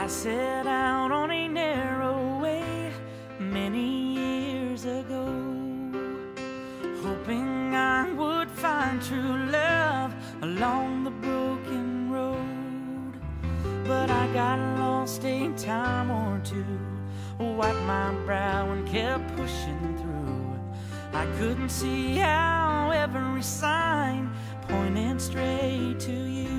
I set out on a narrow way many years ago, hoping I would find true love along the broken road. But I got lost a time or two, wiped my brow and kept pushing through. I couldn't see how every sign pointed straight to you,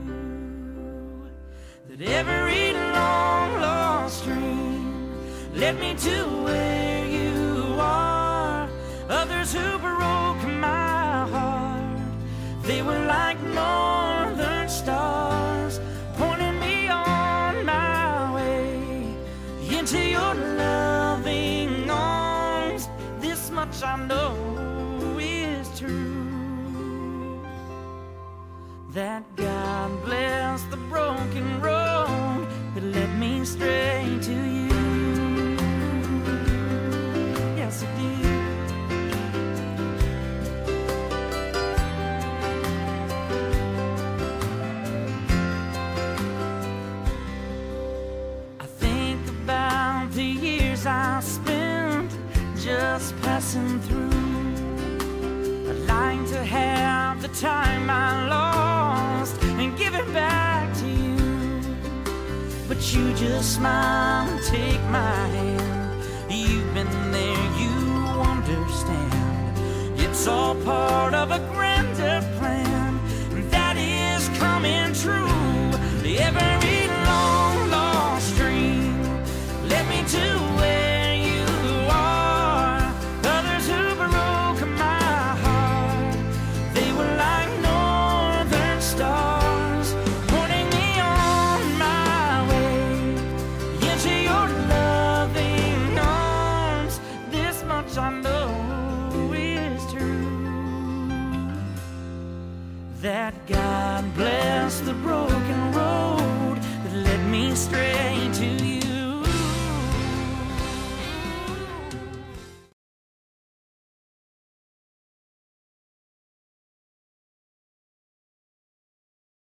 that every long lost dream led me to where you are. Others who broke my heart, they were like northern stars, pointing me on my way into your loving arms. This much I know is true, that God bless the broken road that led me straight to you. Yes, it did. I think about the years I spent just passing through. I'd like to have the time I lost and give it back to you, but you just smile and take my hand. You've been there, you understand. It's all part of a grander plan that is coming true. Every long lost dream led me to where you are. Others who broke my heart, they were like northern stars, pointing me on my way into your loving arms. This much I know is true, that God bless the broken